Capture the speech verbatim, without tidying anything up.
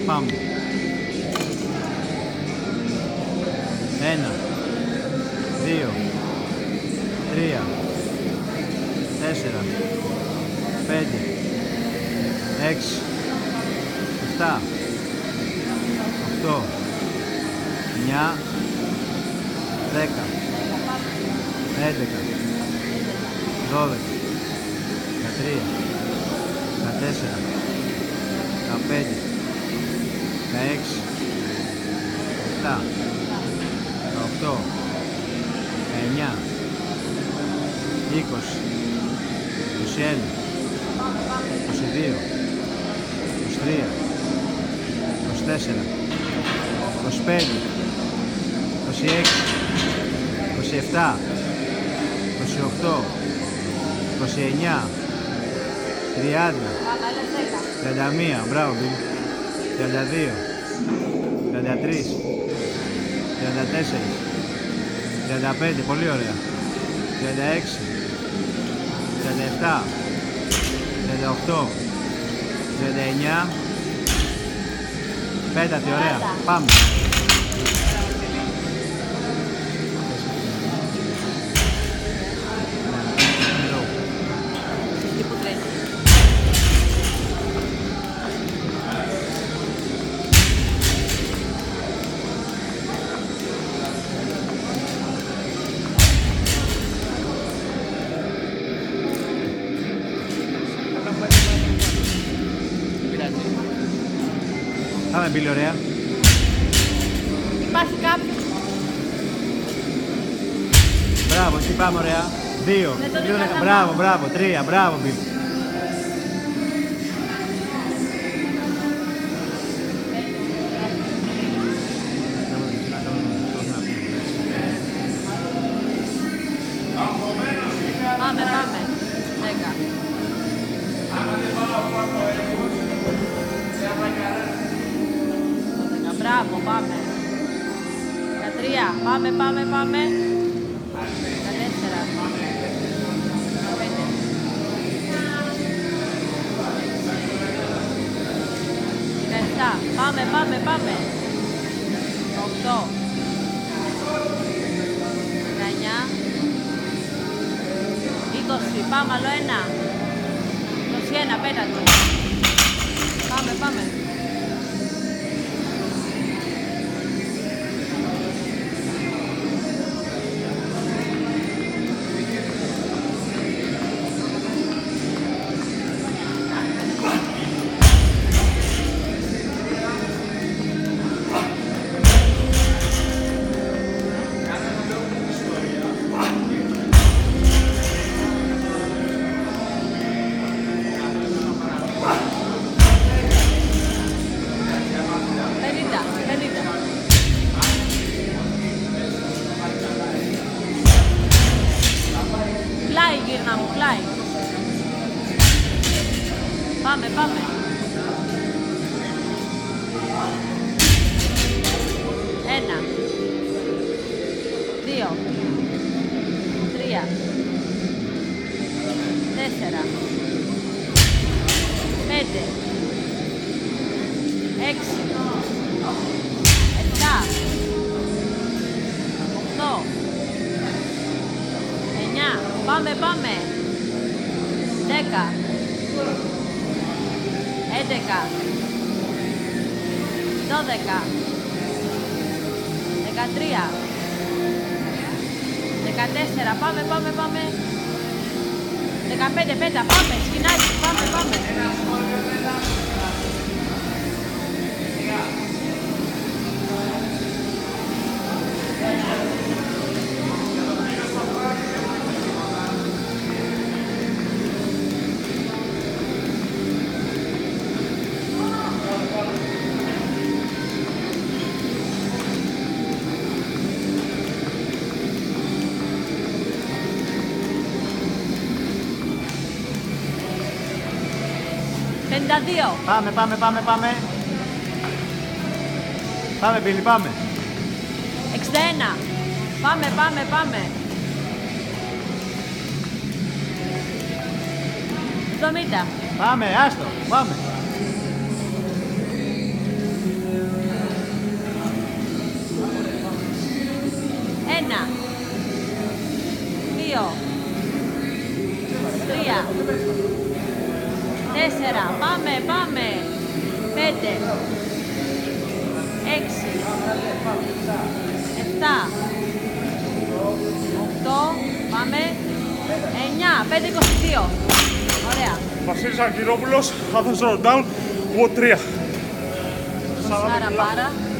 Πάμε. Ένα, δύο, τρία, τέσσερα, πέντε, έξι, επτά, οκτώ, εννιά, δέκα, έντεκα, δώδεκα, δεκατρία, δεκατέσσερα, δεκαπέντε, δεκαέξι, δεκαεπτά, δεκαοκτώ, δεκαεννιά, είκοσι, είκοσι ένα, είκοσι δύο, είκοσι τρία, είκοσι τέσσερα, είκοσι πέντε, είκοσι έξι, είκοσι επτά, είκοσι οκτώ, είκοσι εννιά, τριάντα, τριάντα μία, μπράβο Μπιλ, τριάντα δύο, τριάντα τρία, τριάντα τέσσερα, τριάντα πέντε, πολύ ωραία, τριάντα έξι, τριάντα επτά, τριάντα οκτώ, τριάντα εννιά, πέτατη, ωραία, πάμε. Πάμε Μπίλη, ωραία. Υπάρχει κάποιος. Μπράβο, εκεί πάμε, ωραία. Δύο. Δύο δεκα... Μπράβο, μπράβο. Τρία, μπράβο Μπίλη. Πάμε, πάμε. Δέκα. Μπράβο, πάμε. δεκατρία, πάμε, πάμε, πάμε. δεκατέσσερα. δεκαπέντε. δεκαεπτά, πάμε, πάμε, πάμε. οκτώ. δεκαεννιά. είκοσι, πάμε, άλλο ένα. είκοσι ένα, πέτατο. Πάμε, πάμε. Πλάι γύρνα μου, πλάι. Πάμε, πάμε. Ένα. Δύο. Τρία. Τέσσερα. Πέντε. Έξι. Επτά. Οκτώ. Εννιά. Πάμε, πάμε. Δέκα. Έντεκα. Δώδεκα. Δεκατρία. Δεκατέσσερα. Πάμε, πάμε, πάμε. Δεκαπέντε, πέτα. Πάμε. Σκηνάκι. Πάμε, πάμε. πενήντα δύο. Πάμε, πάμε, πάμε, πάμε. Πάμε, Μπίλη, πάμε. εξήντα ένα. Πάμε, πάμε, πάμε. εβδομήντα. Πάμε, άστο, πάμε. Τέσσερα. Πάμε, πάμε. Πέντε. Έξι. Εφτά. Οκτώ. Πάμε. Εννιά. Πέντε είκοσι δύο. Ωραία. Βασίλης Αργυρόπουλος, Athens Road Down, W τρία. Άρα πάρα.